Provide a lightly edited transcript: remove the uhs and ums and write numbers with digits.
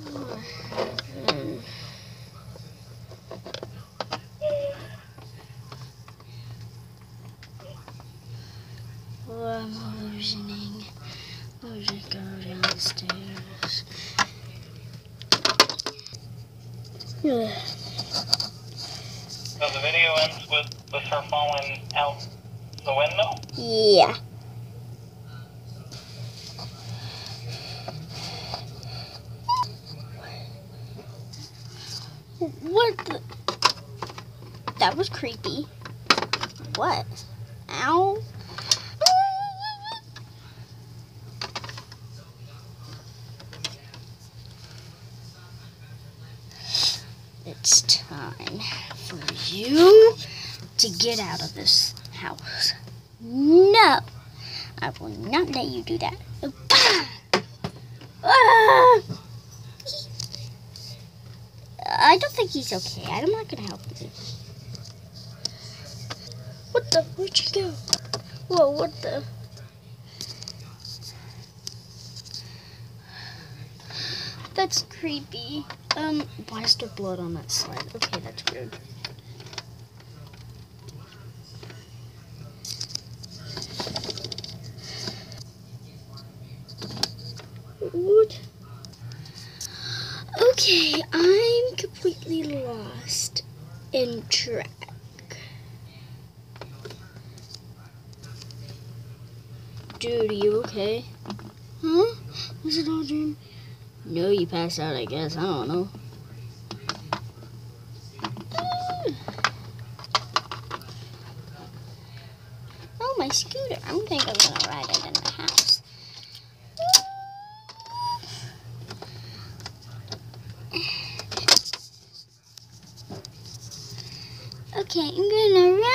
Oh, I'm hallucinating. I'll just go downstairs. So the video ends with her falling out the window? Yeah. What the? That was creepy. What? Ow. It's time for you to get out of this house. No, I will not let you do that. Ah! I don't think he's okay. I'm not gonna help him. What the? Where'd you go? Whoa, what the? That's creepy. Why is there blood on that slide? Okay, that's good. What? Okay, I'm completely lost in track. Dude, are you okay? Huh? Is it all a dream? No, you passed out, I guess. I don't know. Oh, my scooter. I think I'm gonna ride it in the house. Okay, I'm gonna ride